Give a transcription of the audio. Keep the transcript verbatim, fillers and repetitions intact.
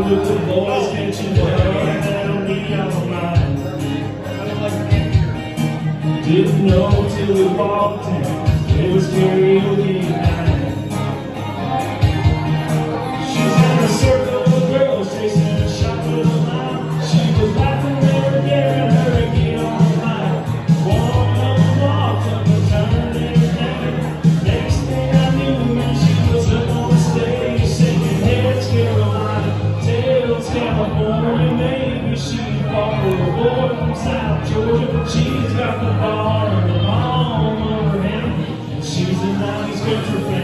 with the boys catching hell, and that'll be alright. Didn't know till we walked in, it was karaoke night. She's in a circle of girls chasing a shot with a line. She was laughing, they were daring her to get on the line. One of them walked up and turned in her neck. Next thing I knew, man, she was up on the stage singing, "Heads Carolina, tails California." Maybe she bought a boy from South Georgia. She's got the bar and the palm of her hand. She's a nice country fan.